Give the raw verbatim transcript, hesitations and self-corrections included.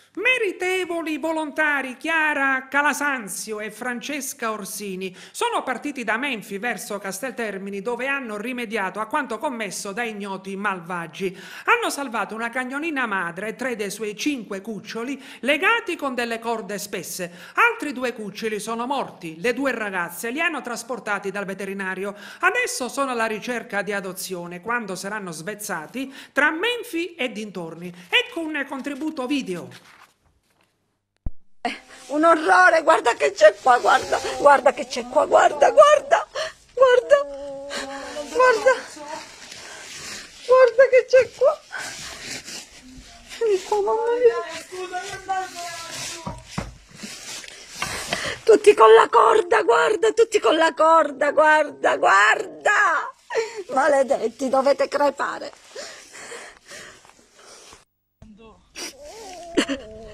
Meritevoli volontari Chiara Calasanzio e Francesca Orsini sono partiti da Menfi verso Casteltermini, dove hanno rimediato a quanto commesso da ignoti malvagi. Hanno salvato una cagnolina madre e tre dei suoi cinque cuccioli legati con delle corde spesse. Altri due cuccioli sono morti. Le due ragazze li hanno trasportati dal veterinario. Adesso sono alla ricerca di adozione quando saranno svezzati tra Menfi e dintorni. Ecco un contributo video. Un orrore, guarda che c'è qua, guarda, guarda che c'è qua, guarda, guarda, guarda, guarda, guarda che c'è qua. Vieni qua, mamma mia. Tutti con la corda, guarda, tutti con la corda, guarda, guarda. Maledetti, dovete crepare.